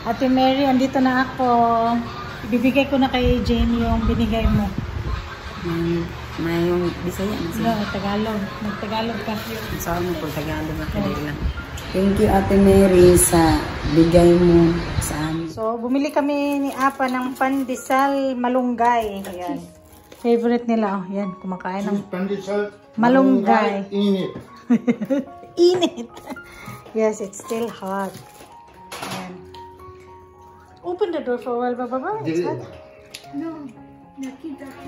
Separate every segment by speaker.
Speaker 1: Ate Mary, andito na ako. Ibibigay ko na kay Jane yung binigay mo.
Speaker 2: May yung Bisaya.
Speaker 1: No, Tagalog. Nag-Tagalog ka.
Speaker 2: Saan mo po Tagalog ba kanila? Thank you Ate Mary sa bigay mo sa amin.
Speaker 1: So, bumili kami ni Apa ng pandesal malunggay. Ayan. Favorite nila. Oh, yan. Kumakain ng
Speaker 3: pandesal
Speaker 1: malunggay.
Speaker 3: Init.
Speaker 1: Init. Yes, it's still hot. Ayan. Open the door for a while, Baba. It's hot. No. Nakita ko.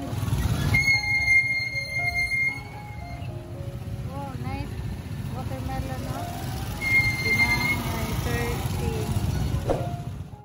Speaker 1: Oh, nice. Watermelon, no? Dinang 30.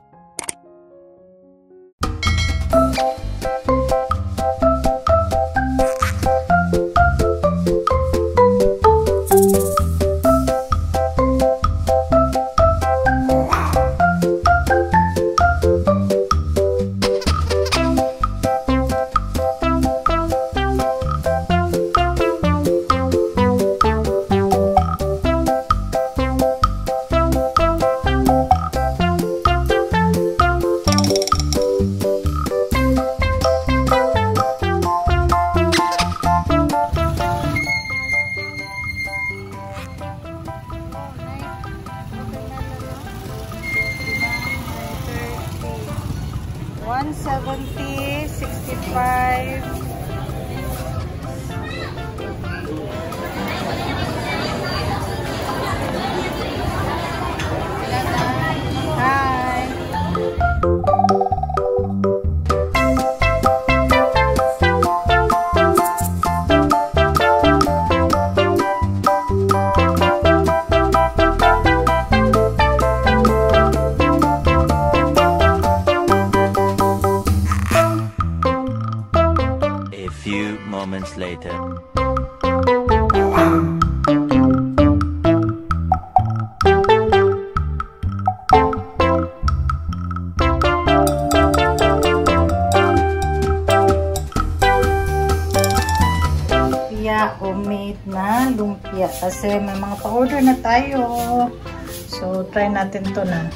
Speaker 1: $170, $65.
Speaker 4: Moments later.
Speaker 1: Homemade na lumpia kasi may mga pa-order na tayo. So, try natin to na.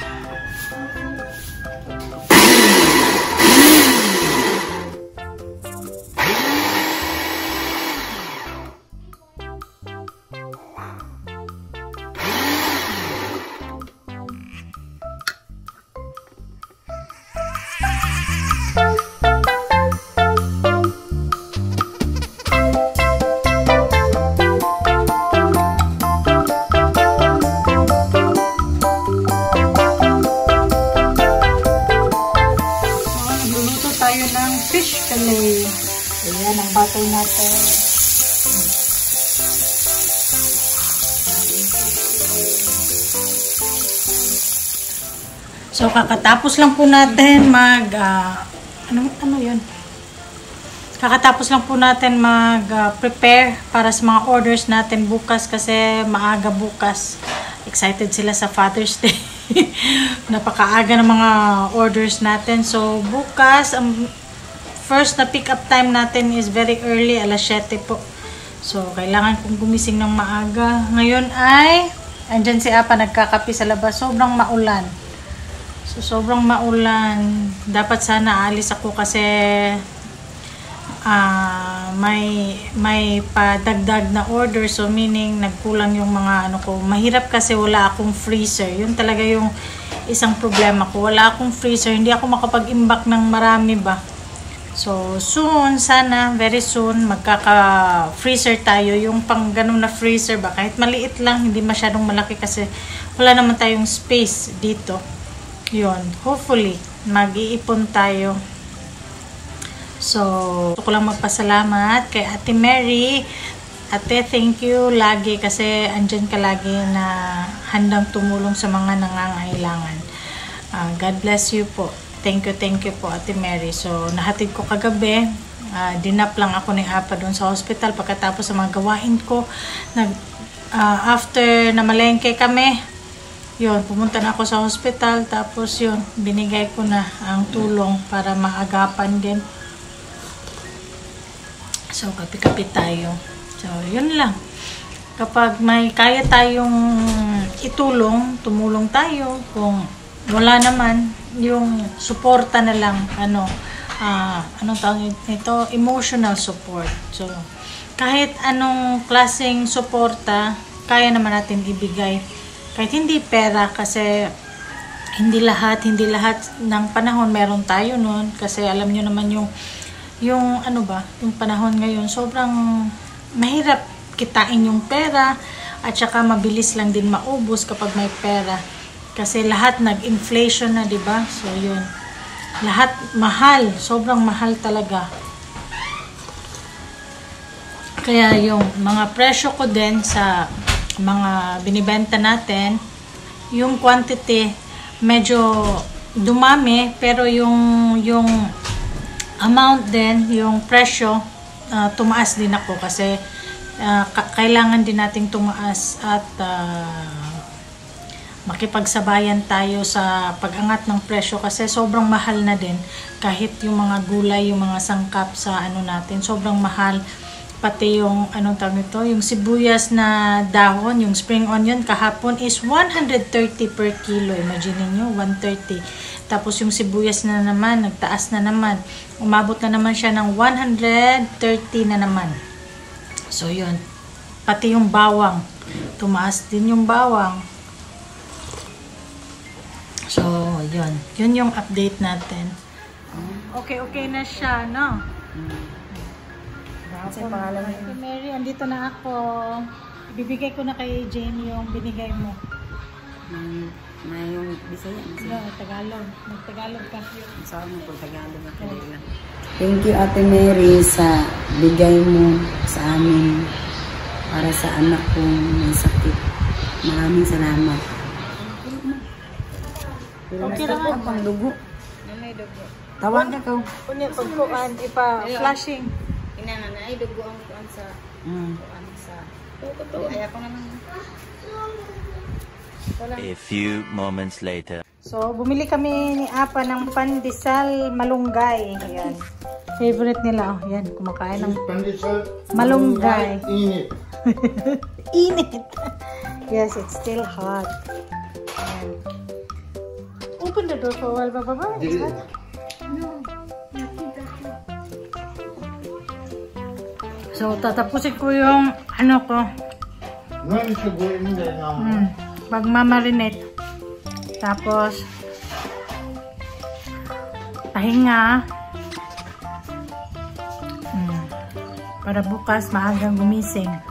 Speaker 1: Fish fillet. Ayan ang butter natin. So, kakatapos lang po natin ano yun? Kakatapos lang po natin prepare para sa mga orders natin bukas kasi maaga bukas. Excited sila sa Father's Day. Napakaaga ng mga orders natin. So, bukas, first na pick up time natin is very early, alas 7 po. So, kailangan kong gumising ng maaga. Ngayon ay, andyan si Apa nagkakapi sa labas. Sobrang maulan. So, sobrang maulan. Dapat sana alis ako kasi may padagdag na order. So, meaning, nagkulang yung mga ko. Mahirap kasi wala akong freezer. Yun talaga yung isang problema ko. Wala akong freezer. Hindi ako makapag-imbak ng marami ba. So, soon, sana, very soon, magkaka-freezer tayo. Yung pang ganun na freezer ba, kahit maliit lang, hindi masyadong malaki kasi wala naman tayong space dito. Yun, hopefully, mag-iipon tayo. So, gusto ko lang magpasalamat kay Ate Mary. Ate, thank you lagi kasi andyan ka lagi na handang tumulong sa mga nangangailangan. God bless you po. Thank you po Ate Mary. So, nahatid ko kagabi. Dinap lang ako ni Apa doon sa hospital pagkatapos sa mga gawain ko. After na malengke kami, yun, pumunta na ako sa hospital. Tapos yun, binigay ko na ang tulong para maagapan din. So, kapi-kapi tayo. So, yun lang. Kapag may kaya tayong itulong, tumulong tayo. Kung wala naman, yung suporta na lang, anong tawag nito? Emotional support. So, kahit anong klaseng suporta, kaya naman natin ibigay. Kahit hindi pera, kasi hindi lahat ng panahon meron tayo nun. Kasi alam nyo naman yung panahon ngayon, sobrang mahirap kitain yung pera, at saka mabilis lang din maubos kapag may pera. Kasi lahat nag-inflation na, 'di ba? So, yun. Lahat mahal, sobrang mahal talaga. Kaya yung mga presyo ko din sa mga binibenta natin, yung quantity medyo dumami, pero yung amount din, yung presyo, tumaas din ako kasi kailangan din nating tumaas at makipagsabayan tayo sa pag-angat ng presyo kasi sobrang mahal na din. Kahit yung mga gulay, yung mga sangkap sa natin, sobrang mahal. Pati yung yung sibuyas na dahon, yung spring onion kahapon is 130 per kilo. Imagine niyo, 130. Tapos yung sibuyas na naman, nagtaas na naman. Umabot na naman siya ng 130 na naman. So yun. Pati yung bawang, tumaas din yung bawang. So, yun. Yun yung update natin. Okay na siya, no?
Speaker 2: Kasi pangalan mo.
Speaker 1: Hey Mary, andito na ako. Ibibigay ko na kay Jane yung binigay mo.
Speaker 2: May yung Bisaya.
Speaker 1: No, Tagalog. Mag-Tagalog ka.
Speaker 2: Saan mo po Tagalog at kanila. Thank you, Ate Mary, sa bigay mo sa amin para sa anak kong may sakit. Maraming salamat.
Speaker 1: Okay naman.
Speaker 2: Pang dugo.
Speaker 3: May dugo.
Speaker 2: Tawag na ko.
Speaker 1: Kunya pagkuan, ipa-flashing.
Speaker 3: Inana na ay dugo ang kuan sa kuan sa. Ay ako naman.
Speaker 4: A few moments later.
Speaker 1: So, bumili kami ni Apa ng pandesal malunggay. Ayan. Favorite nila. Oh, yan, kumakain ng
Speaker 5: Pandesal
Speaker 1: malunggay.
Speaker 5: Init.
Speaker 1: Init. Yes, it's still hot. Ayan. Open the door for a while, Baba. It's hot. So, tatapusin ko yung ko.
Speaker 5: Ngayon siguro hindi na.
Speaker 1: Magmamarinate. Tapos, pahinga. Para bukas, maagang gumising.